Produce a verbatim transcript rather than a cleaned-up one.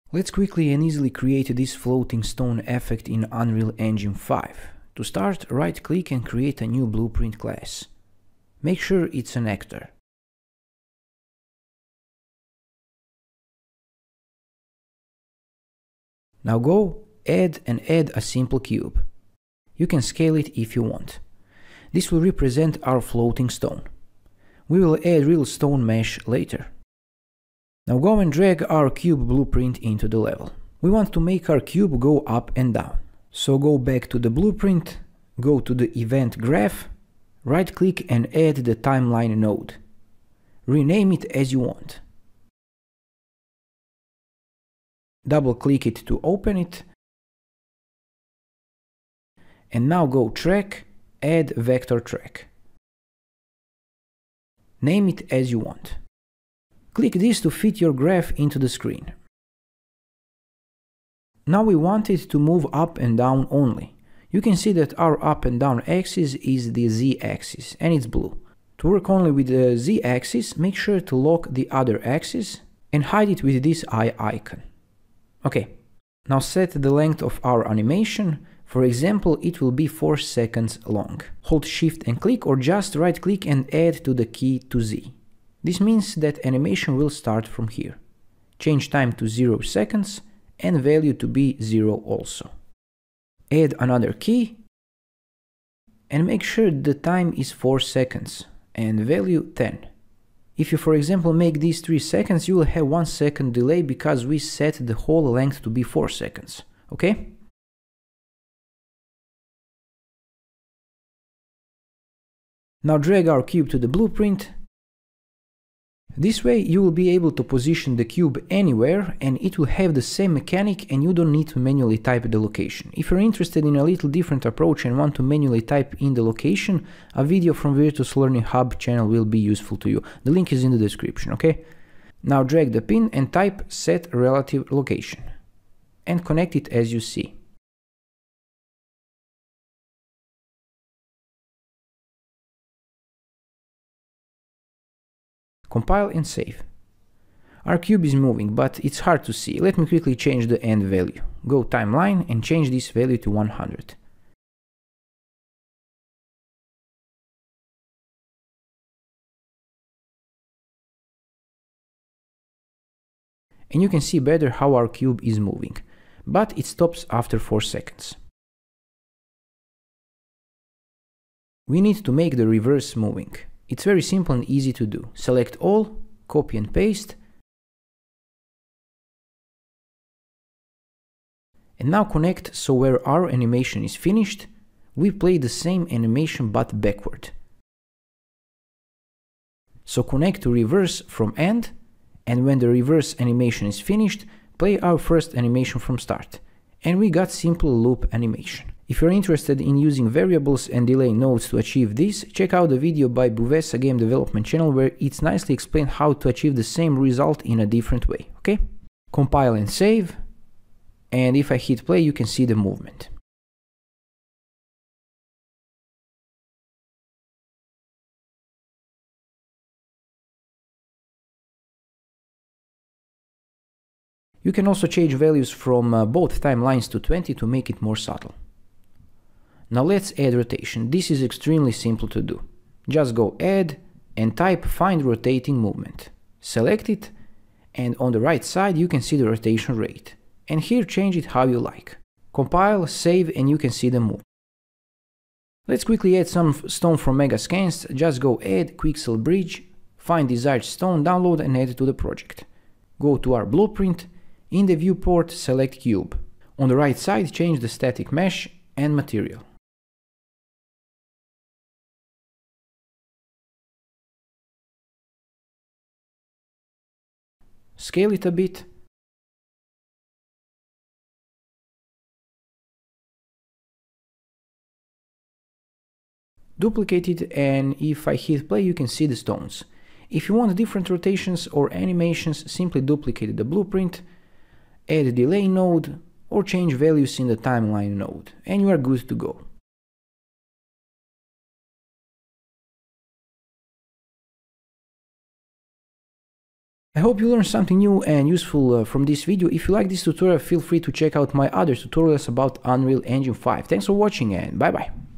Let's quickly and easily create this floating stone effect in Unreal Engine five. To start, right-click and create a new blueprint class. Make sure it's an actor. Now go, add and add a simple cube. You can scale it if you want. This will represent our floating stone. We will add real stone mesh later. Now go and drag our cube blueprint into the level. We want to make our cube go up and down. So go back to the blueprint, go to the event graph, right click and add the timeline node. Rename it as you want. Double click it to open it. And now go track, add vector track. Name it as you want. Click this to fit your graph into the screen. Now we want it to move up and down only. You can see that our up and down axis is the z-axis and it's blue. To work only with the z-axis, make sure to lock the other axis and hide it with this eye icon. Okay, now set the length of our animation. For example, it will be four seconds long. Hold Shift and click or just right click and add to the key to Z. This means that animation will start from here. Change time to zero seconds and value to be zero also. Add another key and make sure the time is four seconds and value ten. If you, for example, make these three seconds, you will have one second delay because we set the whole length to be four seconds. Okay? Now drag our cube to the blueprint. This way you will be able to position the cube anywhere and it will have the same mechanic and you don't need to manually type the location. If you're interested in a little different approach and want to manually type in the location, a video from Virtuous Learning Hub channel will be useful to you. The link is in the description, okay? Now drag the pin and type set relative location and connect it as you see. Compile and save. Our cube is moving, but it's hard to see. Let me quickly change the end value. Go timeline and change this value to one hundred. And you can see better how our cube is moving, but it stops after four seconds. We need to make the reverse moving. It's very simple and easy to do. Select all, copy and paste. And now connect so where our animation is finished, we play the same animation but backward. So connect to reverse from end, and when the reverse animation is finished, play our first animation from start. And we got simple loop animation. If you're interested in using variables and delay nodes to achieve this, check out the video by Buvesa Game Development channel where it's nicely explained how to achieve the same result in a different way, okay? Compile and save, and if I hit play you can see the movement. You can also change values from uh, both timelines to twenty to make it more subtle. Now let's add rotation. This is extremely simple to do. Just go add and type find rotating movement. Select it and on the right side you can see the rotation rate. And here change it how you like. Compile, save and you can see the move. Let's quickly add some stone from Megascans. Just go add Quixel Bridge, find desired stone, download and add it to the project. Go to our blueprint, in the viewport select cube. On the right side change the static mesh and material. Scale it a bit. Duplicate it and if I hit play you can see the stones. If you want different rotations or animations, simply duplicate the blueprint, add a delay node or change values in the timeline node and you are good to go. I hope you learned something new and useful uh, from this video. If you like this tutorial, feel free to check out my other tutorials about Unreal Engine five. Thanks for watching and bye bye.